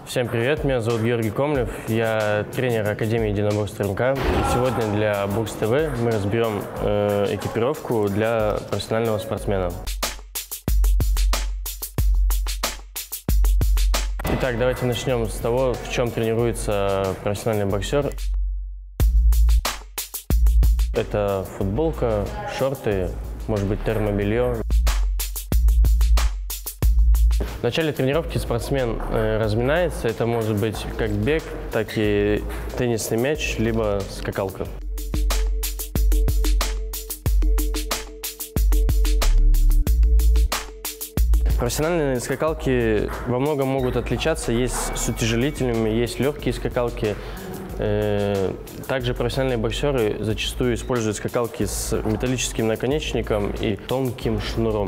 Всем привет, меня зовут Георгий Комлев, я тренер Академии единоборств РМК. И сегодня для Бокс ТВ мы разберем экипировку для профессионального спортсмена. Итак, давайте начнем с того, в чем тренируется профессиональный боксер. Это футболка, шорты, может быть термобелье. В начале тренировки спортсмен разминается. Это может быть как бег, так и теннисный мяч, либо скакалка. Профессиональные скакалки во многом могут отличаться. Есть с утяжелителями, есть легкие скакалки. Также профессиональные боксеры зачастую используют скакалки с металлическим наконечником и тонким шнуром.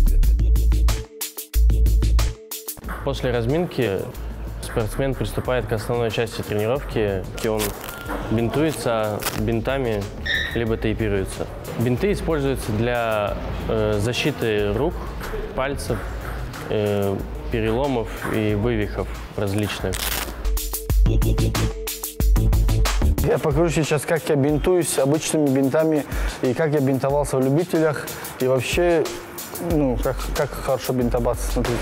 После разминки спортсмен приступает к основной части тренировки, где он бинтуется бинтами, либо тейпируется. Бинты используются для защиты рук, пальцев, переломов и вывихов различных. Я покажу сейчас, как я бинтуюсь обычными бинтами и как я бинтовался в любителях. И вообще, как хорошо бинтоваться, смотрите.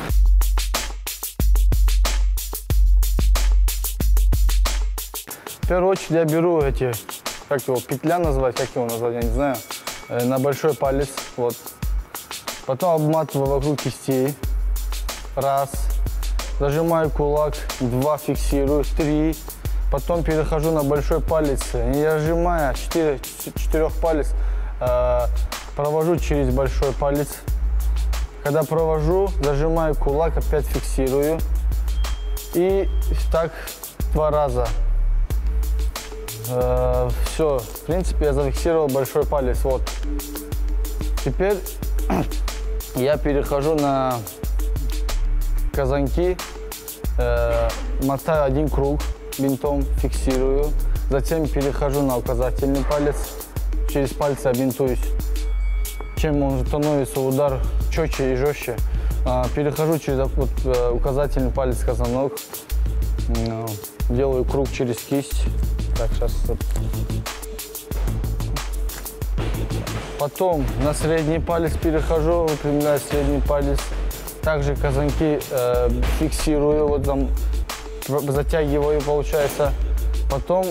В первую очередь я беру как его, петля назвать, как его назвать, я не знаю, на большой палец, вот. Потом обматываю вокруг кистей, раз, зажимаю кулак, два, фиксирую, три, потом перехожу на большой палец, не зажимая, четырех палец, провожу через большой палец. Когда провожу, зажимаю кулак, опять фиксирую, и так 2 раза. Все, в принципе, я зафиксировал большой палец, вот. Теперь я перехожу на казанки, мотаю 1 круг бинтом, фиксирую, затем перехожу на указательный палец, через пальцы я бинтуюсь. Чем он становится удар четче и жестче, перехожу через указательный палец казанок, делаю круг через кисть. Так, сейчас. Потом на средний палец перехожу, выпрямляю средний палец. Также казанки фиксирую, вот там затягиваю, получается. Потом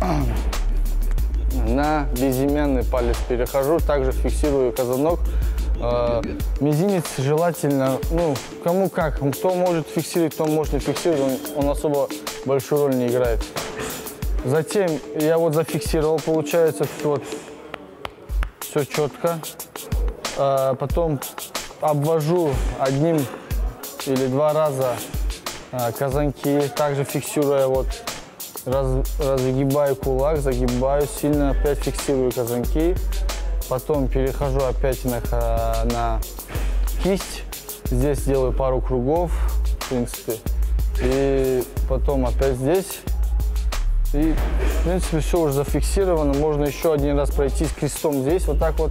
на безымянный палец перехожу, также фиксирую казанок. Мизинец желательно, кому как, кто может фиксировать, кто может не фиксировать, он особо большую роль не играет. Затем я вот зафиксировал, получается, вот все четко. Потом обвожу 1 или 2 раза казанки, также фиксируя, вот разгибаю кулак, загибаю, сильно опять фиксирую казанки. Потом перехожу опять на кисть, здесь делаю пару кругов, в принципе, и потом опять здесь. И, в принципе, все уже зафиксировано. Можно еще 1 раз пройтись крестом здесь, вот так вот.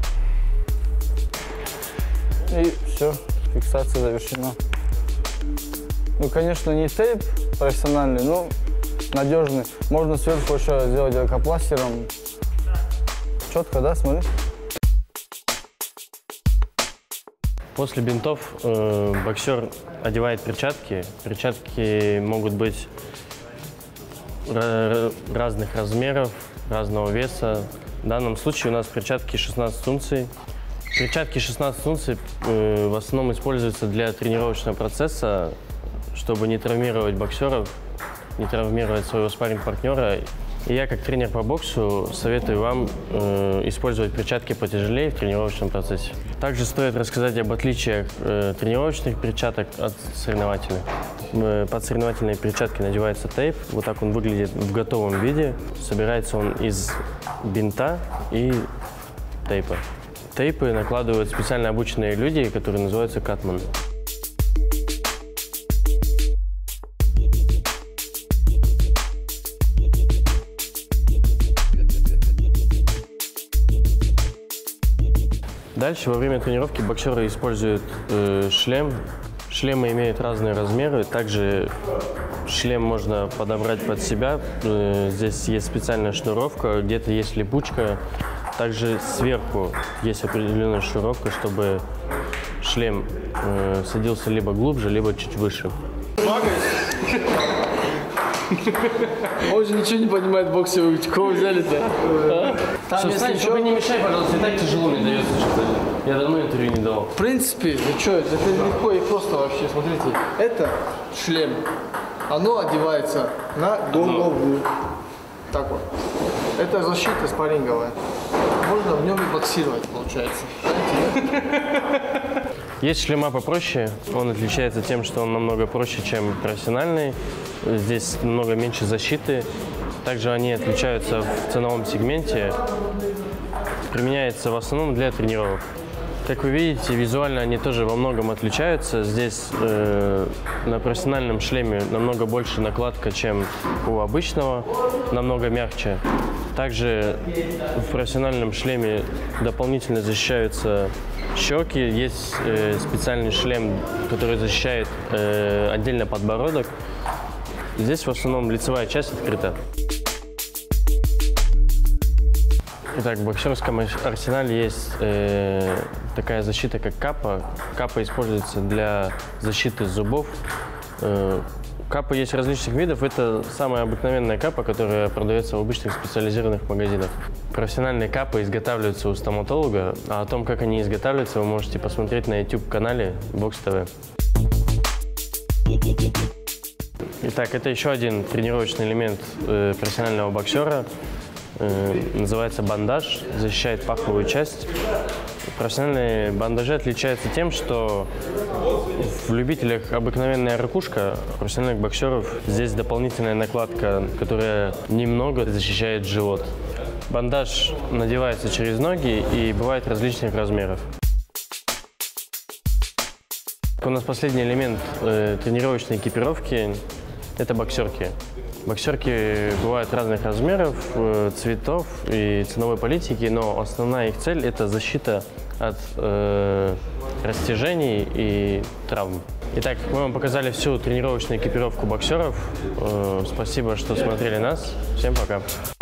И все, фиксация завершена. Конечно, не тейп профессиональный, но надежный. Можно сверху еще сделать лейкопластером. Четко, да, смотри. После бинтов боксер одевает перчатки. Перчатки могут быть разных размеров, разного веса. В данном случае у нас перчатки 16 унций. Перчатки 16 унций в основном используются для тренировочного процесса, чтобы не травмировать боксеров, не травмировать своего спарринг-партнера. И я, как тренер по боксу, советую вам использовать перчатки потяжелее в тренировочном процессе. Также стоит рассказать об отличиях тренировочных перчаток от соревновательных. Под соревновательные перчатки надевается тейп. Вот так он выглядит в готовом виде. Собирается он из бинта и тейпа. Тейпы накладывают специально обученные люди, которые называются катман. Дальше во время тренировки боксеры используют шлем. Шлемы имеют разные размеры. Также шлем можно подобрать под себя. Здесь есть специальная шнуровка, где-то есть липучка. Также сверху есть определенная шнуровка, чтобы шлем садился либо глубже, либо чуть выше. Он же ничего не понимает в боксе. Вы кого взяли-то? Там, если чтобы не мешай, пожалуйста, и так тяжело мне дается. Я давно интервью не давал. В принципе, вы что, это легко и просто вообще. Смотрите, это шлем. Оно одевается на голову. Так вот. Это защита спарринговая. Можно в нем и боксировать, получается. Есть шлема попроще. Он отличается тем, что он намного проще, чем профессиональный. Здесь намного меньше защиты. Также они отличаются в ценовом сегменте. Применяется в основном для тренировок. Как вы видите, визуально они тоже во многом отличаются. Здесь на профессиональном шлеме намного больше накладка, чем у обычного, намного мягче. Также в профессиональном шлеме дополнительно защищаются щеки. Есть специальный шлем, который защищает отдельно подбородок. Здесь в основном лицевая часть открыта. Итак, в боксерском арсенале есть такая защита, как капа. Капа используется для защиты зубов. Капа есть различных видов. Это самая обыкновенная капа, которая продается в обычных специализированных магазинах. Профессиональные капы изготавливаются у стоматолога, а о том, как они изготавливаются, вы можете посмотреть на YouTube-канале Box TV. Итак, это еще один тренировочный элемент профессионального боксера. Называется бандаж, защищает паховую часть. Профессиональные бандажи отличаются тем, что в любителях обыкновенная ракушка, профессиональных боксеров здесь дополнительная накладка, которая немного защищает живот. Бандаж надевается через ноги и бывает различных размеров. У нас последний элемент тренировочной экипировки – это боксерки. Боксерки бывают разных размеров, цветов и ценовой политики, но основная их цель – это защита от растяжений и травм. Итак, мы вам показали всю тренировочную экипировку боксеров. Спасибо, что смотрели нас. Всем пока.